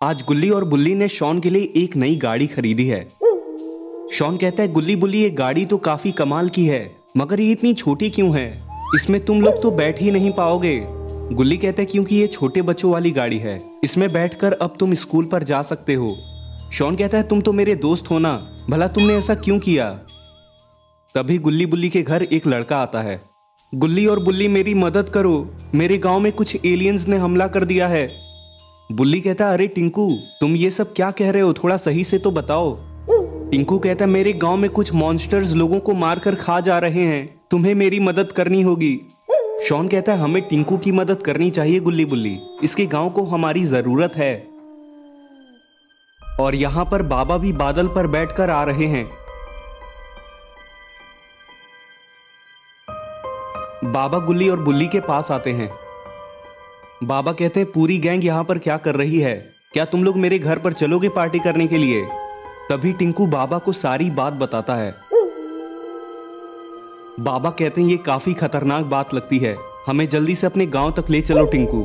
आज गुल्ली और बुल्ली ने शॉन के लिए एक नई गाड़ी खरीदी है। शॉन कहता है, गुल्ली बुल्ली ये गाड़ी तो काफी कमाल की है, मगर ये इतनी छोटी क्यों है? इसमें तुम लोग तो बैठ ही नहीं पाओगे। गुल्ली कहता है, क्योंकि ये छोटे बच्चों वाली गाड़ी है, इसमें बैठकर अब तुम स्कूल पर जा सकते हो। शॉन कहता है, तुम तो मेरे दोस्त हो ना, भला तुमने ऐसा क्यों किया? तभी गुल्ली बुल्ली के घर एक लड़का आता है। गुल्ली और बुल्ली मेरी मदद करो, मेरे गांव में कुछ एलियंस ने हमला कर दिया है। बुल्ली कहता है, अरे टिंकू तुम ये सब क्या कह रहे हो, थोड़ा सही से तो बताओ। टिंकू कहता है, मेरे गांव में कुछ मॉन्स्टर्स लोगों को मारकर खा जा रहे हैं, तुम्हें मेरी मदद करनी होगी। शॉन कहता है, हमें टिंकू की मदद करनी चाहिए गुल्ली बुल्ली, इसके गांव को हमारी जरूरत है। और यहां पर बाबा भी बादल पर बैठकर आ रहे हैं। बाबा गुल्ली और बुल्ली के पास आते हैं। बाबा कहते हैं, पूरी गैंग यहां पर क्या कर रही है? क्या तुम लोग मेरे घर पर चलोगे पार्टी करने के लिए? तभी टिंकू बाबा को सारी बात बताता है। बाबा कहते हैं, ये काफी खतरनाक बात लगती है, हमें जल्दी से अपने गांव तक ले चलो टिंकू।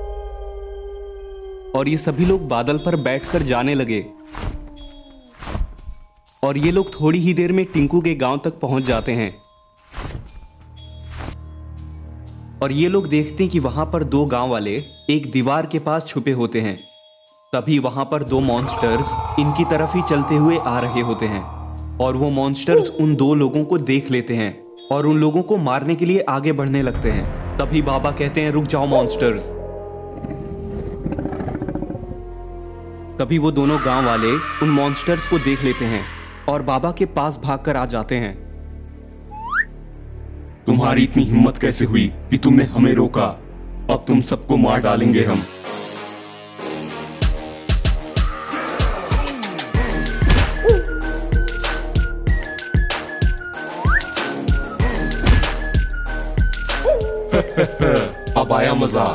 और ये सभी लोग बादल पर बैठकर जाने लगे और ये लोग थोड़ी ही देर में टिंकू के गांव तक पहुंच जाते हैं। और ये लोग देखते हैं कि वहां पर दो गांव वाले एक दीवार के पास छुपे होते हैं। तभी वहां पर दो मॉन्स्टर्स इनकी तरफ ही चलते हुए आ रहे होते हैं और वो मॉन्स्टर्स उन दो लोगों को देख लेते हैं और उन लोगों को मारने के लिए आगे बढ़ने लगते हैं। तभी बाबा कहते हैं, रुक जाओ मॉन्स्टर्स। तभी वो दोनों गांव वाले उन मॉन्स्टर्स को देख लेते हैं और बाबा के पास भागकर आ जाते हैं। तुम्हारी इतनी हिम्मत कैसे हुई कि तुमने हमें रोका? अब तुम सबको मार डालेंगे हम। अब आया मजा।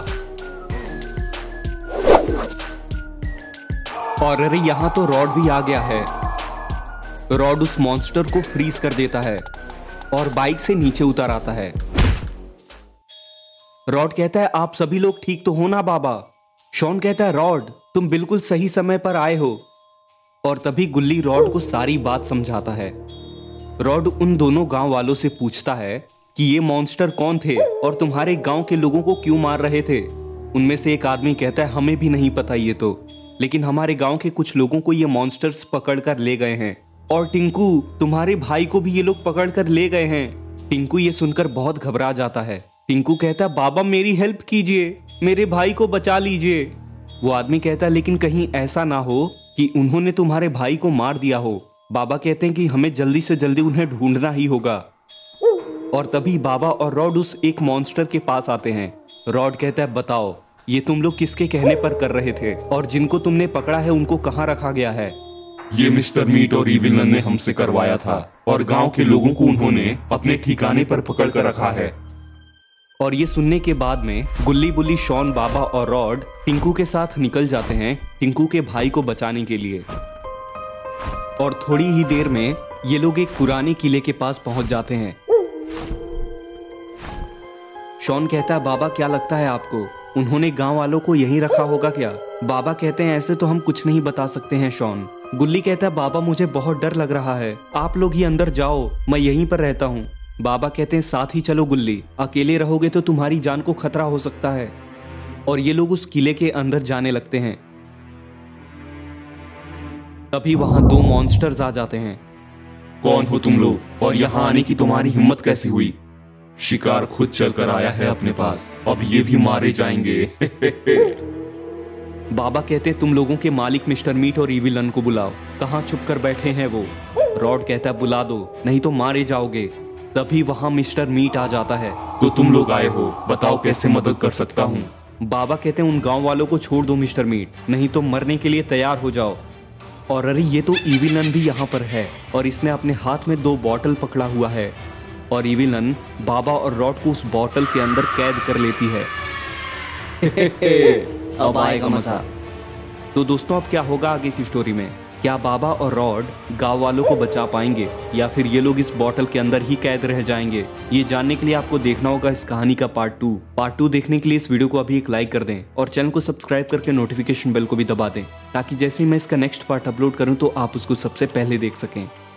और अरे यहाँ तो रॉड भी आ गया है। रॉड उस मॉन्स्टर को फ्रीज कर देता है और बाइक से नीचे उतर आता है। रॉड कहता है, आप सभी लोग ठीक तो हो ना बाबा? शॉन कहता है, रॉड तुम बिल्कुल सही समय पर आए हो। और तभी गुल्ली रॉड को सारी बात समझाता है। रॉड उन दोनों गांव वालों से पूछता है कि ये मॉन्स्टर कौन थे और तुम्हारे गांव के लोगों को क्यों मार रहे थे। उनमें से एक आदमी कहता है, हमें भी नहीं पता ये तो, लेकिन हमारे गांव के कुछ लोगों को ये मॉन्स्टर्स पकड़कर ले गए हैं। और टिंकू तुम्हारे भाई को भी ये लोग पकड़कर ले गए हैं। टिंकू ये सुनकर बहुत घबरा जाता है। टिंकू कहता है, बाबा मेरी हेल्प कीजिए, मेरे भाई को बचा लीजिए। वो आदमी कहता है, लेकिन कहीं ऐसा ना हो कि उन्होंने तुम्हारे भाई को मार दिया हो। बाबा कहते हैं कि हमें जल्दी से जल्दी उन्हें ढूंढना ही होगा। और तभी बाबा और रॉड उस एक मॉन्स्टर के पास आते हैं। रॉड कहता है, बताओ ये तुम लोग किसके कहने पर कर रहे थे और जिनको तुमने पकड़ा है उनको कहाँ रखा गया है? ये मिस्टर मीट और इविलन ने हमसे करवाया था और गांव के लोगों को उन्होंने अपने ठिकाने पर पकड़ कर रखा है। और ये सुनने के बाद में गुल्ली बुल्ली, शॉन, बाबा और रॉड टिंकू के साथ निकल जाते हैं टिंकू के भाई को बचाने के लिए। और थोड़ी ही देर में ये लोग एक पुराने किले के पास पहुंच जाते हैं। शॉन कहता है, बाबा क्या लगता है आपको, उन्होंने गांव वालों को यहीं रखा होगा क्या? बाबा कहते हैं, ऐसे तो हम कुछ नहीं बता सकते हैं शॉन। गुल्ली कहता है, बाबा मुझे बहुत डर लग रहा है, आप लोग ही अंदर जाओ, मैं यहीं पर रहता हूँ। बाबा कहते हैं, साथ ही चलो गुल्ली, अकेले रहोगे तो तुम्हारी जान को खतरा हो सकता है। और ये लोग उस किले के अंदर जाने लगते हैं। तभी वहां दो मॉन्स्टर्स आ जाते हैं। कौन हो तुम लोग और यहाँ आने की तुम्हारी हिम्मत कैसे हुई? शिकार खुद चलकर आया है अपने पास, अब ये भी मारे जाएंगे। बाबा कहते हैं, तुम लोगों के मालिक मिस्टर मीट और इविलन को बुलाओ, कहाँ छुप कर बैठे हैं वो? रॉड कहता है, बुला दो, नहीं तो मारे जाओगे। तभी वहां मिस्टर मीट आ जाता है। तो तुम लोग आए हो, बताओ कैसे मदद कर सकता हूँ? बाबा कहते हैं, उन गांव वालों को छोड़ दो मिस्टर मीट, नहीं तो मरने के लिए तैयार हो जाओ। और अरे ये तो इविलन भी यहाँ पर है और इसने अपने हाथ में 2 बॉटल पकड़ा हुआ है। और इविलन बाबा और रॉड को उस बॉटल के अंदर कैद कर लेती है। अब आएगा मजा। तो दोस्तों अब क्या होगा आगे की स्टोरी में, क्या बाबा और रॉड गांव वालों को बचा पाएंगे या फिर ये लोग इस बॉटल के अंदर ही कैद रह जाएंगे? ये जानने के लिए आपको देखना होगा इस कहानी का पार्ट 2 देखने के लिए इस वीडियो को अभी एक लाइक कर दें और चैनल को सब्सक्राइब करके नोटिफिकेशन बेल को भी दबा दें, ताकि जैसे ही मैं इसका नेक्स्ट पार्ट अपलोड करूं तो आप उसको सबसे पहले देख सकें।